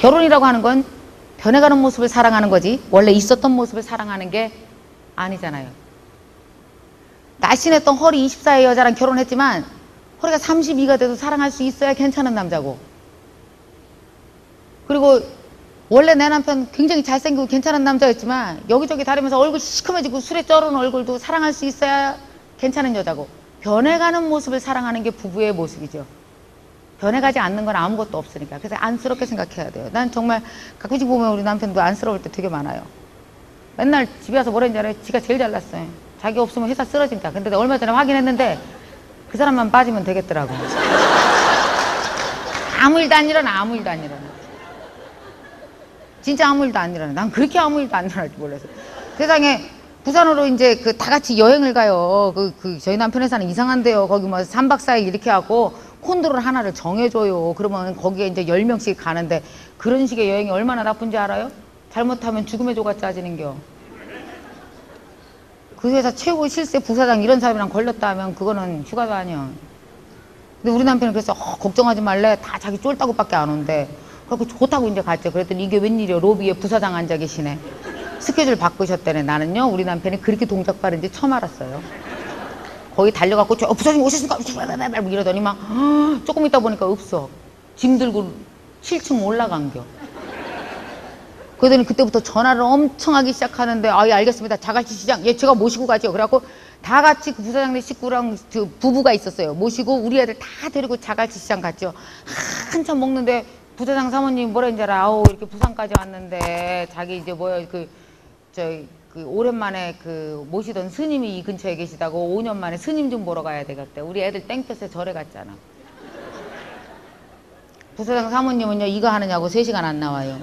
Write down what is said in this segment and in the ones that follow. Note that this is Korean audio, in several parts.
결혼이라고 하는 건 변해가는 모습을 사랑하는 거지 원래 있었던 모습을 사랑하는 게 아니잖아요. 날씬했던 허리 24의 여자랑 결혼했지만 허리가 32가 돼도 사랑할 수 있어야 괜찮은 남자고, 그리고 원래 내 남편 굉장히 잘생기고 괜찮은 남자였지만 여기저기 다니면서 얼굴 시커매지고 술에 쩔은 얼굴도 사랑할 수 있어야 괜찮은 여자고, 변해가는 모습을 사랑하는 게 부부의 모습이죠. 변해가지 않는 건 아무것도 없으니까. 그래서 안쓰럽게 생각해야 돼요. 난 정말 가끔씩 보면 우리 남편도 안쓰러울 때 되게 많아요. 맨날 집에 와서 뭐라 했는지 알아요? 지가 제일 잘났어요. 자기 없으면 회사 쓰러진다. 근데 내가 얼마 전에 확인했는데 그 사람만 빠지면 되겠더라고. 아무 일도 안 일어나. 아무 일도 안 일어나. 진짜 아무 일도 안 일어나. 난 그렇게 아무 일도 안 일어날 줄 몰랐어. 세상에 부산으로 이제 그 다 같이 여행을 가요. 저희 남편 회사는 이상한데요. 거기 뭐 3박 4일 이렇게 하고 콘도를 하나를 정해줘요. 그러면 거기에 이제 10명씩 가는데 그런 식의 여행이 얼마나 나쁜지 알아요? 잘못하면 죽음의 조가 짜지는겨. 그 회사 최고 실세 부사장 이런 사람이랑 걸렸다 하면 그거는 휴가도 아니야. 근데 우리 남편은 그래서 걱정하지 말래. 다 자기 쫄다고 밖에 안 온대. 그래서 좋다고 이제 갔죠. 그랬더니 이게 웬일이야. 로비에 부사장 앉아 계시네. 스케줄 바꾸셨다네. 나는요 우리 남편이 그렇게 동작 빠른지 처음 알았어요. 거기 달려갖고 부사장님 오셨습니까? 이러더니 막 조금 있다 보니까 없어. 짐 들고 7층 올라간겨. 그러더니 그때부터 전화를 엄청 하기 시작하는데 예 알겠습니다. 자갈치 시장 예 제가 모시고 가죠. 그래갖고 다 같이 그 부사장네 식구랑 그 부부가 있었어요. 모시고 우리 애들 다 데리고 자갈치 시장 갔죠. 한참 먹는데 부사장 사모님 뭐라 했는지 알아? 아우 이렇게 부산까지 왔는데 자기 이제 뭐야 오랜만에 모시던 스님이 이 근처에 계시다고 5년 만에 스님 좀 보러 가야 되겠대. 우리 애들 땡볕에 절에 갔잖아. 부사장 사모님은요 이거 하느냐고 3시간 안 나와요.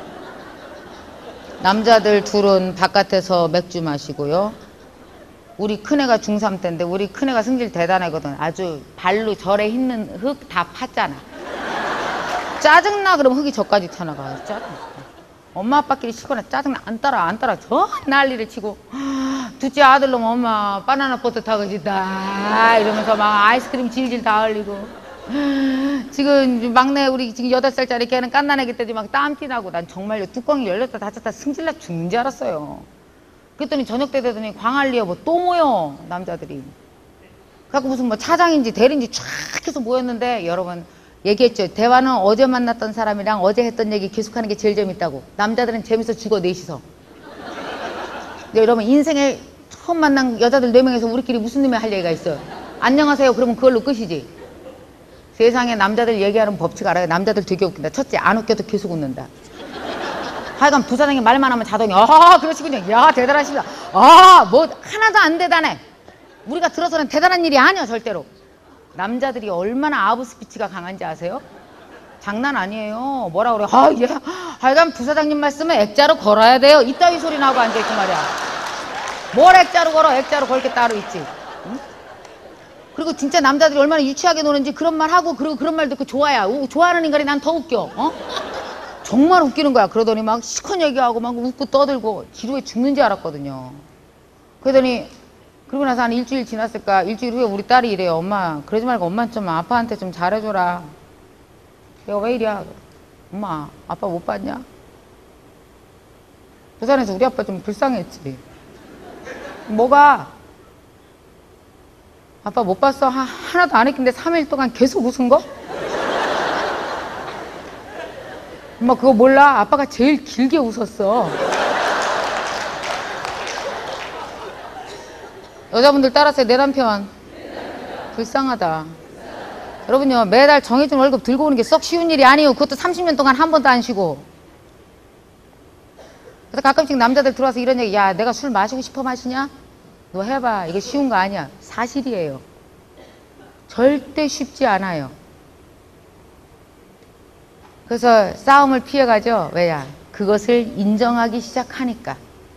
남자들 둘은 바깥에서 맥주 마시고요. 우리 큰애가 중3 때인데 우리 큰애가 승질 대단하거든. 아주 발로 절에 있는 흙 다 팠잖아. 짜증나 그러면 흙이 저까지 튀어나가. 짜증나. 엄마 아빠끼리 시거나 짜증나. 안 따라 저 난리를 치고 둘째 아들놈 엄마 바나나 버터 타거지다 이러면서 막 아이스크림 질질 다 흘리고, 지금 막내 우리 지금 8살짜리 걔는 깐난애기 때도 막 땀띠 나고, 난 정말요 뚜껑이 열렸다 닫혔다 승질나 죽는 줄 알았어요. 그랬더니 저녁 때 되더니 광안리에 뭐 또 모여 남자들이. 그래갖고 무슨 뭐 차장인지 대리인지 쫙 해서 모였는데, 여러분 얘기했죠. 대화는 어제 만났던 사람이랑 어제 했던 얘기 계속하는 게 제일 재밌다고. 남자들은 재밌어 죽어 넷이서. 근데 여러분 인생에 처음 만난 여자들 4명에서 우리끼리 무슨 놈의 할 얘기가 있어요. 안녕하세요 그러면 그걸로 끝이지. 세상에 남자들 얘기하는 법칙 알아요? 남자들 되게 웃긴다. 첫째 안 웃겨도 계속 웃는다. 하여간 부사장이 말만 하면 자동이 그러시군요. 야 대단하십니다. 뭐 하나도 안 대단해. 우리가 들어서는 대단한 일이 아니야 절대로. 남자들이 얼마나 아부 스피치가 강한지 아세요? 장난 아니에요. 뭐라 그래? 예. 하여간 부사장님 말씀은 액자로 걸어야 돼요. 이따위 소리 나고 앉아있고 말이야. 뭘 액자로 걸어? 액자로 걸 게 따로 있지. 응? 그리고 진짜 남자들이 얼마나 유치하게 노는지 그런 말 하고, 그리고 그런 말 듣고 좋아하는 인간이 난 더 웃겨. 정말 웃기는 거야. 그러더니 막 시큰 얘기하고 막 웃고 떠들고 지루해 죽는 줄 알았거든요. 그러더니 그러고 나서 한 일주일 지났을까? 일주일 후에 우리 딸이 이래요. 엄마 그러지 말고 엄마 좀 아빠한테 좀 잘해줘라. 내가 왜 이래? 엄마 아빠 못 봤냐? 부산에서 우리 아빠 좀 불쌍했지. 뭐가? 아빠 못 봤어? 하나도 안 했는데 3일 동안 계속 웃은 거? 엄마 그거 몰라? 아빠가 제일 길게 웃었어. 여자분들 따라서 내 남편 불쌍하다. 여러분요 매달 정해준 월급 들고 오는 게 썩 쉬운 일이 아니에요. 그것도 30년 동안 한 번도 안 쉬고. 그래서 가끔씩 남자들 들어와서 이런 얘기, 야 내가 술 마시고 싶어 마시냐? 너 해봐. 이게 쉬운 거 아니야. 사실이에요. 절대 쉽지 않아요. 그래서 싸움을 피해가죠. 왜냐? 그것을 인정하기 시작하니까.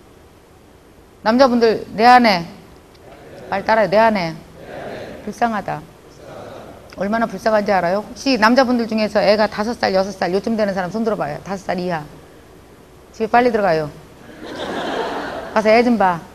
남자분들 내 아내 말 따라요. 내 아내 불쌍하다. 얼마나 불쌍한지 알아요? 혹시 남자분들 중에서 애가 5살, 6살 요쯤 되는 사람 손 들어봐요. 5살 이하. 집에 빨리 들어가요. 가서 애 좀 봐.